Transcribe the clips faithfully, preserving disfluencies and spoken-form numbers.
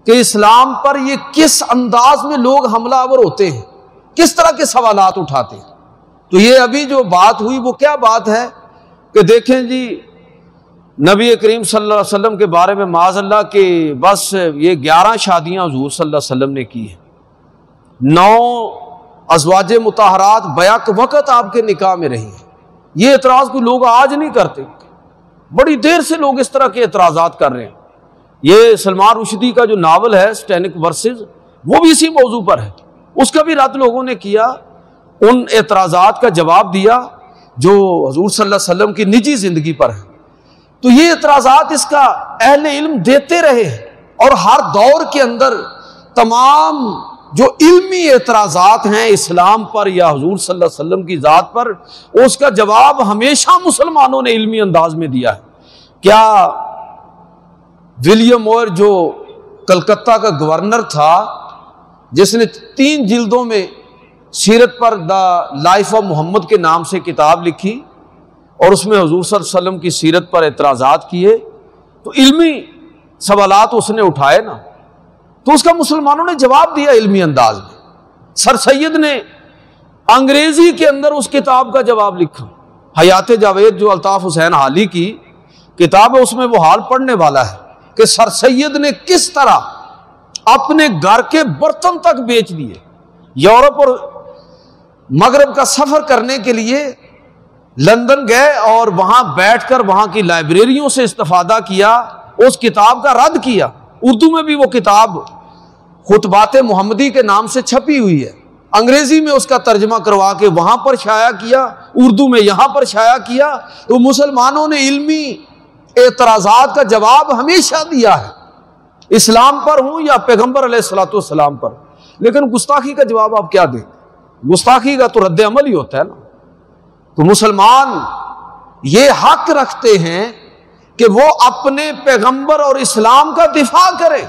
कि इस्लाम पर ये किस अंदाज में लोग हमलावर होते हैं, किस तरह के सवालात उठाते हैं। तो ये अभी जो बात हुई वो क्या बात है कि देखें जी, नबी करीम सल्लल्लाहु अलैहि वसल्लम के बारे में माज़अल्लाह के बस ये ग्यारह शादियाँ हुजूर सल्लल्लाहु अलैहि वसल्लम ने की हैं, नौ अज़वाजे मुताहरात बैक वक़्त आपके निकाह में रही हैं। ये एतराज़ कोई लोग आज नहीं करते, बड़ी देर से लोग इस तरह के एतराज़ात कर रहे हैं। ये सलमान रुश्दी का जो नावल है स्टैनिक वर्सेस, वो भी इसी मौजू पर है, उसका भी रद्द लोगों ने किया, उन एतराज़ात का जवाब दिया जो हुजूर सल्लल्लाहु अलैहि वसल्लम की निजी ज़िंदगी पर है। तो ये एतराज़ात इसका अहले इल्म देते रहे और हर दौर के अंदर तमाम जो इल्मी एतराज़ात हैं इस्लाम पर या हुजूर सल्लल्लाहु अलैहि वसल्लम की ज़ात पर, उसका जवाब हमेशा मुसलमानों ने इल्मी अंदाज में दिया है। क्या विलियम मोर जो कलकत्ता का गवर्नर था, जिसने तीन जिल्दों में सीरत पर द लाइफ ऑफ मोहम्मद के नाम से किताब लिखी और उसमें हुजूर सल्लल्लाहु अलैहि वसल्लम की सीरत पर एतराज़ात किए, तो इल्मी सवालात उसने उठाए ना, तो उसका मुसलमानों ने जवाब दिया इल्मी अंदाज में। सर सैयद ने अंग्रेजी के अंदर उस किताब का जवाब लिखा, हयात जावेद जो अल्ताफ हुसैन हाली की किताब है, उसमें वो हाल पढ़ने वाला है कि सर सैयद ने किस तरह अपने घर के बर्तन तक बेच दिए, यूरोप और मगरब का सफर करने के लिए लंदन गए और वहां बैठकर वहां की लाइब्रेरियों से इस्तेफादा किया, उस किताब का रद्द किया। उर्दू में भी वो किताब खुतबाते मोहम्मदी के नाम से छपी हुई है, अंग्रेजी में उसका तर्जमा करवा के वहां पर शाया किया, उर्दू में यहां पर शाया किया। तो मुसलमानों ने इल्मी एतराज़ात का जवाब हमेशा दिया है, इस्लाम पर हूं या पैगंबर अलैहिस्सलातु वस्सलाम पर। लेकिन गुस्ताखी का जवाब आप क्या दें? गुस्ताखी का तो रद्द अमल ही होता है ना। तो मुसलमान ये हक रखते हैं कि वो अपने पैगंबर और इस्लाम का दिफा करें,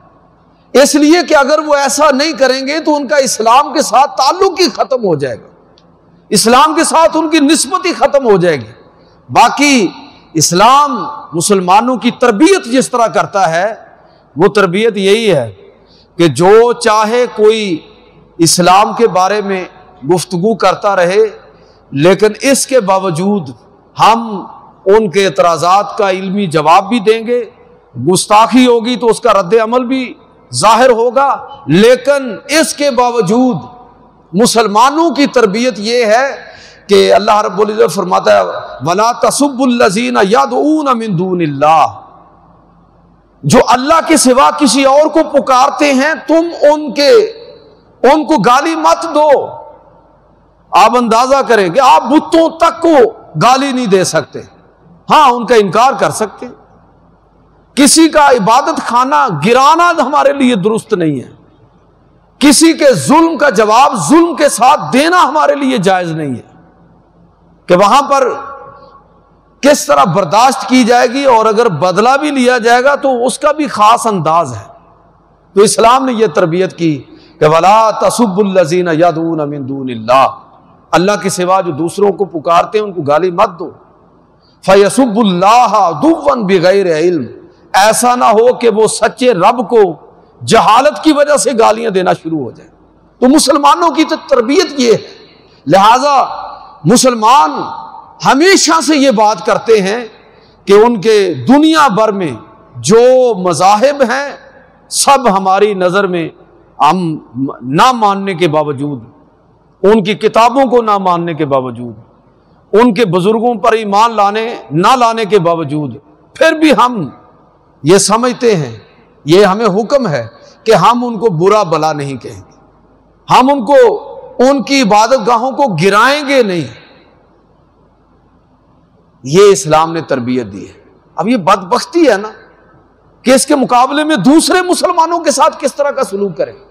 इसलिए कि अगर वो ऐसा नहीं करेंगे तो उनका इस्लाम के साथ ताल्लुक ही खत्म हो जाएगा, इस्लाम के साथ उनकी निस्बत ही खत्म हो जाएगी। बाकी इस्लाम मुसलमानों की तरबियत जिस तरह करता है, वो तरबियत यही है कि जो चाहे कोई इस्लाम के बारे में गुफ्तगू करता रहे, लेकिन इसके बावजूद हम उनके एतराज़ात का इल्मी जवाब भी देंगे। गुस्ताखी होगी तो उसका रद्द अमल भी जाहिर होगा, लेकिन इसके बावजूद मुसलमानों की तरबियत यह है कि अल्लाह रब्बुल इज़्ज़त फरमाता है, वला तसुब्बुल्लज़ीना यदऊना मिन दूनिल्लाह, जो अल्लाह के सिवा किसी और को पुकारते हैं तुम उनके उनको गाली मत दो। आप अंदाजा करें कि आप बुतों तक को गाली नहीं दे सकते, हाँ उनका इनकार कर सकते, किसी का इबादत खाना गिराना हमारे लिए दुरुस्त नहीं है, किसी के जुल्म का जवाब जुल्म के साथ देना हमारे लिए जायज नहीं है कि वहां पर किस तरह बर्दाश्त की जाएगी और अगर बदला भी लिया जाएगा तो उसका भी खास अंदाज है। तो इस्लाम ने यह तरबियत की कि वला तसुब्बुल्लज़ीना यदऊना मिन दूनिल्लाह, अल्लाह के सिवा जो दूसरों को पुकारते हैं उनको गाली मत दो। फयसुब्बुल्लाह अदुव्वन बिगैर इल्म, ऐसा ना हो कि वो सच्चे रब को जहालत की वजह से गालियां देना शुरू हो जाए। तो मुसलमानों की तो तरबियत ये है, लिहाजा मुसलमान हमेशा से ये बात करते हैं कि उनके दुनिया भर में जो मज़ाहिब हैं सब हमारी नज़र में हम ना मानने के बावजूद, उनकी किताबों को ना मानने के बावजूद, उनके बुजुर्गों पर ईमान लाने ना लाने के बावजूद, फिर भी हम ये समझते हैं, ये हमें हुक्म है कि हम उनको बुरा भला नहीं कहेंगे, हम उनको उनकी इबादत गाहों को गिराएंगे नहीं। ये इस्लाम ने तरबियत दी है। अब ये बदबख्ती है ना कि इसके मुकाबले में दूसरे मुसलमानों के साथ किस तरह का सलूक करें।